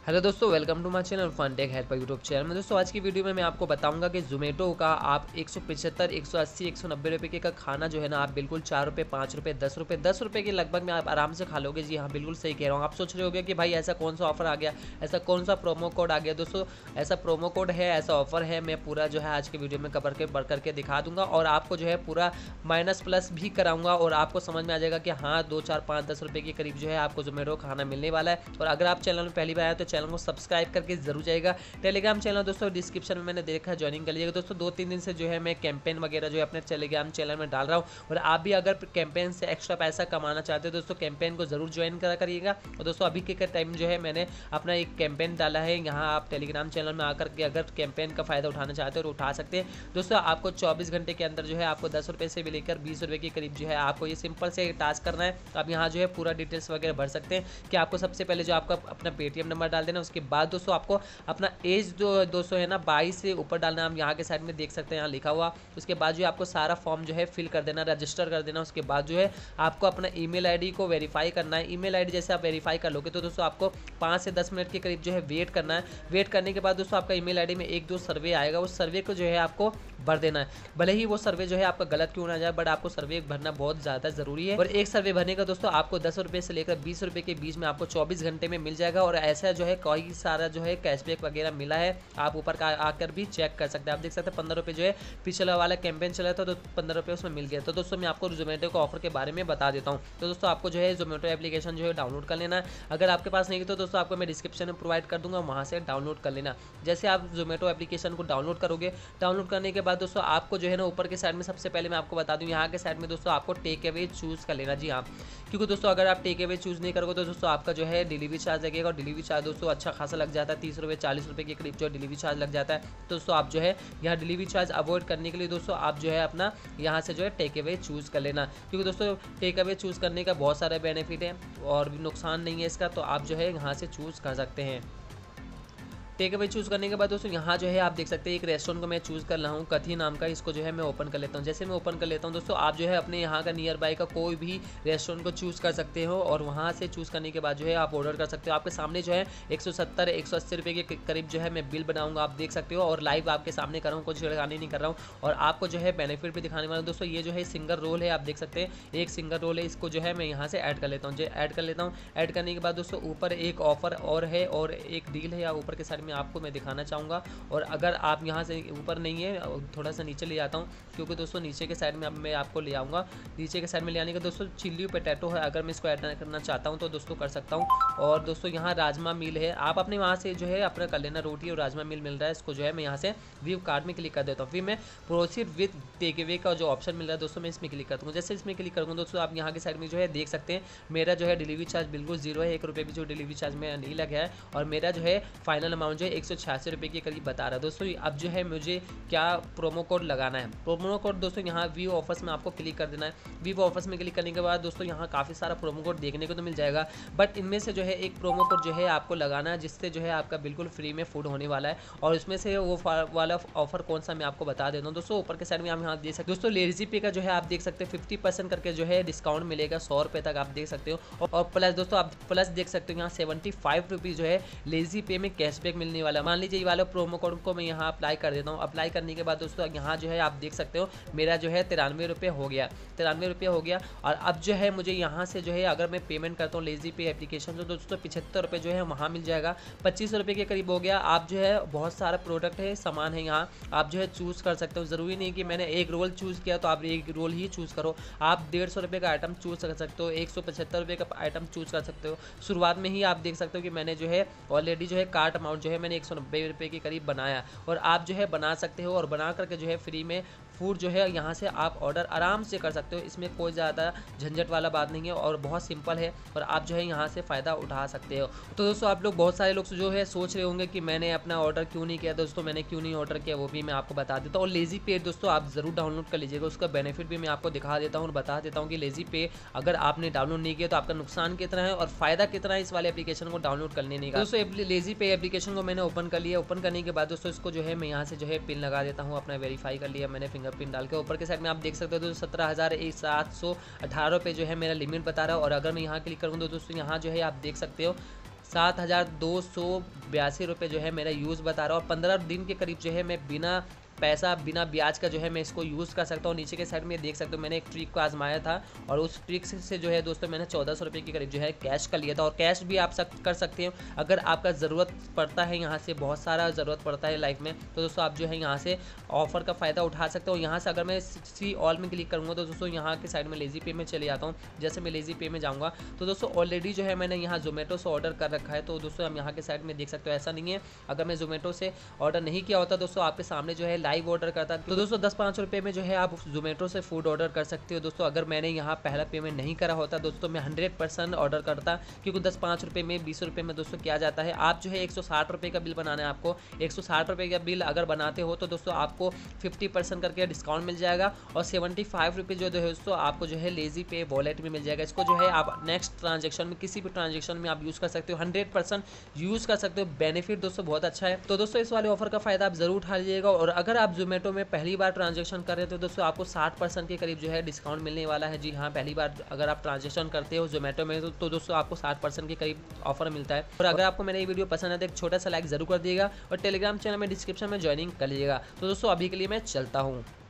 Hello दोस्तों, welcome to my channel Funtech help YouTube channel में। दोस्तों आज की वीडियो में मैं आपको बताऊंगा कि जोमेटो का आप 175, 180, 190 रुपये का खाना जो है ना, आप बिल्कुल 4 रुपये, 5 रुपये, 10 रुपये के लगभग में आप आराम से खा लोगे। जी हाँ, बिल्कुल सही कह रहा हूँ। आप सोच रहे होगे कि भाई ऐसा कौन सा ऑफर आ गया, ऐसा कौन सा प्रोमो कोड आ गया। दोस्तों ऐसा प्रोमो कोड है, ऐसा ऑफर है, मैं पूरा जो है आज की वीडियो में कवर करके दिखा दूंगा और आपको जो है पूरा माइनस प्लस भी कराऊंगा और आपको समझ में आ जाएगा कि हाँ 2, 4, 5, 10 रुपये के करीब जो है आपको जोमेटो खाना मिलने वाला है। और अगर आप चैनल में पहली बार आए तो चैनल को सब्सक्राइब करके जरूर जाएगा। टेलीग्राम चैनल दोस्तों डिस्क्रिप्शन में मैंने देखा, ज्वाइनिंग कर लीजिएगा। दोस्तों 2-3 दिन से जो है मैं कैंपेन वगैरह जो है अपने टेलीग्राम चैनल में डाल रहा हूँ और आप भी अगर कैंपेन से एक्स्ट्रा पैसा कमाना चाहते हो दोस्तों कैंपेन को जरूर ज्वाइन करा करिएगा। और दोस्तों अभी के टाइम जो है मैंने अपना एक कैंपेन डाला है, यहाँ आप टेलीग्राम चैनल में आकर के अगर कैंपेन का फायदा उठाना चाहते हो तो उठा सकते हैं। दोस्तों आपको 24 घंटे के अंदर जो है आपको 10 रुपये से भी लेकर 20 रुपये के करीब जो है आपको ये सिंपल से टास्क करना है। तो आप यहाँ जो है पूरा डिटेल्स वगैरह भर सकते हैं कि आपको सबसे पहले जो आपका अपना पेटीएम नंबर डाल देना, उसके बाद दोस्तों आपको अपना एज जो दोस्तों है ना 22 से ऊपर डालना। हम यहाँ के साइड में देख सकते हैं, यहाँ लिखा हुआ। उसके बाद जो है आपको सारा फॉर्म जो है फिल कर देना, रजिस्टर कर देना। उसके बाद जो है आपको अपना ईमेल आईडी को वेरीफाई करना है। ईमेल आईडी जैसे आप वेरीफाई कर लोगे तो दोस्तों आपको 5 से 10 मिनट के करीब जो है वेट करना है। वेट करने के बाद दोस्तों आपका ईमेल आईडी में 1-2 सर्वे आएगा, उस सर्वे को जो है आपको भर देना है। भले ही वो सर्वे जो है आपका गलत क्यों ना जाए, बट आपको सर्वे भरना बहुत ज़्यादा ज़रूरी है। और एक सर्वे भरने का दोस्तों आपको 10 रुपये से लेकर 20 रुपये के बीच में आपको 24 घंटे में मिल जाएगा। और ऐसा जो है कई सारा जो है कैशबैक वगैरह मिला है, आप ऊपर का आकर भी चेक कर सकते हैं। आप देख सकते हैं 15 रुपये जो है पिछला वाला कैंपेन चला था तो 15 रुपये उसमें मिल गया। तो दोस्तों मैं आपको जोमेटो के ऑफर के बारे में बता देता हूँ। तो दोस्तों आपको जो है जोमेटो एप्लीकेशन जो है डाउनलोड कर लेना है। अगर आपके पास नहीं है तो दोस्तों आपको मैं डिस्क्रिप्शन में प्रोवाइड कर दूंगा, वहाँ से डाउनलोड कर लेना। जैसे आप जोमेटो एप्लीकेशन को डाउनलोड करोगे, डाउनलोड करने के बाद दोस्तों आपको जो है ना ऊपर के साइड में सबसे पहले मैं आपको बता दूं, यहाँ के साइड में दोस्तों आपको टेक अवे चूज़ कर लेना। जी हाँ, क्योंकि दोस्तों अगर आप टेक अवे चूज़ नहीं करोगे तो दोस्तों आपका जो है डिलीवरी चार्ज लगेगा और डिलीवरी चार्ज दोस्तों अच्छा खासा लग जाता है, 30 रुपये 40 रुपये के करीब जो डिलीवरी चार्ज लग जाता है। तो दोस्तों आप जो है यहाँ डिलीवरी चार्ज अवॉइड करने के लिए दोस्तों आप जो है अपना यहाँ से जो है टेक अवे चूज़ कर लेना, क्योंकि दोस्तों टेक अवे चूज़ करने का बहुत सारे बेनिफिट है और भी नुकसान नहीं है इसका। तो आप जो है यहाँ से चूज़ कर सकते हैं। टेक अवे चूज़ करने के बाद दोस्तों यहाँ जो है आप देख सकते हैं एक रेस्टोरेंट को मैं चूज़ कर रहा हूँ, कथी नाम का। इसको जो है मैं ओपन कर लेता हूँ। जैसे मैं ओपन कर लेता हूँ दोस्तों आप जो है अपने यहाँ का नियर बाय का कोई भी रेस्टोरेंट को चूज़ कर सकते हो और वहाँ से चूज़ करने के बाद जो है आप ऑर्डर कर सकते हो। आपके सामने जो है 170, 180 रुपये के करीब जो है मैं बिल बनाऊँगा, आप देख सकते हो। और लाइव आपके सामने कर रहा हूँ, कुछ छिड़कानी नहीं कर रहा हूँ और आपको जो है बेनिफिट भी दिखाने वाला हूँ। दोस्तों ये जो है सिंगल रोल है, आप देख सकते हैं एक सिंगल रोल है। इसको जो है मैं यहाँ से ऐड कर लेता हूँ। जो ऐड कर लेता हूँ, ऐड करने के बाद दोस्तों ऊपर एक ऑफर और है और एक डील है, या ऊपर के साइड में आपको मैं दिखाना चाहूँगा। और अगर आप यहाँ से ऊपर नहीं है, थोड़ा सा नीचे ले जाता हूँ, क्योंकि दोस्तों नीचे के साइड में अब मैं आपको ले आऊँगा। नीचे के साइड में ले आने का दोस्तों चिल्ली पोटैटो है, अगर मैं इसको ऐड करना चाहता हूँ तो दोस्तों कर सकता हूँ। और दोस्तों यहाँ राजमा मील है, आप अपने वहाँ से जो है अपना कर लेना। रोटी और राजमा मील मिल रहा है, इसको जो है मैं यहाँ से व्यू कार्ड में क्लिक कर देता हूँ। फिर मैं प्रोसीड विद टेक अवे का जो ऑप्शन मिल रहा है दोस्तों मैं इसमें क्लिक करता हूँ। जैसे इसमें क्लिक करूँगा दोस्तों आप यहाँ के साइड में जो है देख सकते हैं मेरा जो है डिलीवरी चार्ज बिल्कुल जीरो है, 1 रुपये भी जो डिलीवरी चार्ज में नहीं लगा है। और मेरा जो है फाइनल अमाउंट जो है 186 रुपये के करीब बता रहा है। दोस्तों अब जो है मुझे क्या प्रोमो कोड लगाना है। प्रोमो कोड दोस्तों यहाँ व्यू ऑफर्स में आपको क्लिक कर देना है। व्यू ऑफर्स में क्लिक करने के बाद दोस्तों यहाँ काफ़ी सारा प्रोमो कोड देखने को तो मिल जाएगा, बट इनमें से जो है एक प्रोमो कोड जो है आपको लगाना है जिससे जो है आपका बिल्कुल फ्री में फूड होने वाला है। और उसमें से वो वाला ऑफर कौन सा मैं आपको बता देता हूँ। दोस्तों ऊपर के साइड में हम यहाँ देख सकते हैं दोस्तों लेज़ी पे का जो है आप देख सकते हैं 50% करके जो है डिस्काउंट मिलेगा, 100 रुपये तक आप देख सकते हो। और प्लस दोस्तों आप प्लस देख सकते हो यहाँ 75 रुपीज़ जो है लेज़ी पे में कैशबैक मिलने वाला है। मान लीजिए ये वाला प्रोमो कोड को मैं यहाँ अप्लाई कर देता हूँ। अप्लाई करने के बाद दोस्तों यहाँ जो है आप देख सकते हो मेरा जो है 93 रुपये हो गया, 93 रुपये हो गया। और अब जो है मुझे यहाँ से जो है अगर मैं पेमेंट करता हूँ लेज़ी पे एप्लीकेशन तो दोस्तों 75 रुपये जो है वहाँ मिल जाएगा, 25 रुपये के करीब हो गया। आप जो है बहुत सारा प्रोडक्ट है, सामान है, यहाँ आप जो है चूज़ कर सकते हो। ज़रूरी नहीं कि मैंने एक रोल चूज़ किया तो आप एक रोल ही चूज़ करो। आप 150 रुपये का आइटम चूज़ कर सकते हो, 175 रुपये का आइटम चूज़ कर सकते हो। शुरुआत में ही आप देख सकते हो कि मैंने जो है ऑलरेडी जो है कार्ट अमाउंट जो है मैंने 190 रुपये के करीब बनाया। और आप जो है बना सकते हो और बना करके जो है फ्री में फूड जो है यहाँ से आप ऑर्डर आराम से कर सकते हो। इसमें कोई ज़्यादा झंझट वाला बात नहीं है और बहुत सिंपल है और आप जो है यहाँ से फ़ायदा उठा सकते हो। तो दोस्तों आप लोग बहुत सारे लोग जो है सोच रहे होंगे कि मैंने अपना ऑर्डर क्यों नहीं किया। दोस्तों मैंने क्यों नहीं ऑर्डर किया वो भी मैं आपको बता देता हूँ। और लेज़ी पे दोस्तों आप ज़रूर डाउनलोड कर लीजिएगा, उसका बेनिफिट भी मैं आपको दिखा देता हूँ और बता देता हूँ कि लेज़ी पे अगर आपने डाउनलोड नहीं किया तो आपका नुकसान कितना है और फ़ायदा कितना है इस वाले एप्लीकेशन को डाउनलोड करने का। दोस्तों लेज़ी पे एप्लीकेशन को मैंने ओपन कर लिया। ओपन करने के बाद दोस्तों इसको जो है मैं यहाँ से जो है पिन लगा देता हूँ, अपना वेरीफाई कर लिया मैंने फिंगरप्रिंट डाल के। ऊपर के साइड में आप देख सकते हो दोस्तों 17,718 रुपये जो है मेरा लिमिट बता रहा है। और अगर मैं यहाँ क्लिक करूँ तो दोस्तों यहाँ जो है आप देख सकते हो 7,282 जो है मेरा यूज़ बता रहा है, और 15 दिन के करीब जो है मैं बिना पैसा बिना ब्याज का जो है मैं इसको यूज़ कर सकता हूँ। नीचे के साइड में देख सकते हो मैंने एक ट्रिक को आजमाया था, और उस ट्रिक से जो है दोस्तों मैंने 1400 रुपये के करीब जो है कैश का लिया था। और कैश भी आप कर सकते हो अगर आपका ज़रूरत पड़ता है, यहाँ से बहुत सारा ज़रूरत पड़ता है लाइफ में, तो दोस्तों आप जो है यहाँ से ऑफर का फ़ायदा उठा सकते हो। यहाँ से अगर मैं सी ऑल में क्लिक करूँगा तो दोस्तों यहाँ के साइड में लेज़ी पे में चले जाता हूँ। जैसे मैं लेज़ी पे में जाऊँगा तो दोस्तों ऑलरेडी जो है मैंने यहाँ जोमेटो से ऑर्डर कर रखा है, तो दोस्तों हम यहाँ के साइड में देख सकते हो ऐसा नहीं है अगर मैं जोमेटो से ऑर्डर नहीं किया होता दोस्तों आपके सामने जो है लाइव ऑर्डर करता, तो दोस्तों 10-5 रुपये में जो है आप जोमेटो से फूड ऑर्डर कर सकते हो। दोस्तों अगर मैंने यहाँ पहला पेमेंट नहीं करा होता दोस्तों मैं 100% ऑर्डर करता, क्योंकि 10-5 रुपये में 20 रुपये में दोस्तों क्या जाता है, आप जो है 160 रुपये का बिल बनाना है आपको। 160 रुपये का बिल अगर बनाते हो तो दोस्तों आपको 50% करके डिस्काउंट मिल जाएगा, और 75 रुपये जो है दोस्तों आपको जो है लेज़ी पे वॉलेट में मिल जाएगा। इसको जो है आप नेक्स्ट ट्रांजेक्शन में किसी भी ट्रांजेक्शन में आप यूज़ कर सकते हो, 100% यूज़ कर सकते हो। बेनिफिट दोस्तों बहुत अच्छा है, तो दोस्तों इस वाले ऑफर का फ़ायदा आप ज़रूर उठा लीजिएगा। और अगर आप जोमेटो में पहली बार ट्रांजैक्शन कर रहे हो तो दोस्तों आपको 60% के करीब जो है डिस्काउंट मिलने वाला है। जी हाँ, पहली बार अगर आप ट्रांजैक्शन करते हो जोमेटो में तो दोस्तों आपको 60% के करीब ऑफर मिलता है। और अगर आपको मेरा ये वीडियो पसंद है तो एक छोटा सा लाइक जरूर कर दिएगा, और टेलीग्राम चैनल में डिस्क्रिप्शन में ज्वाइनिंग कर लीजिएगा। तो दोस्तों अभी के लिए मैं चलता हूँ।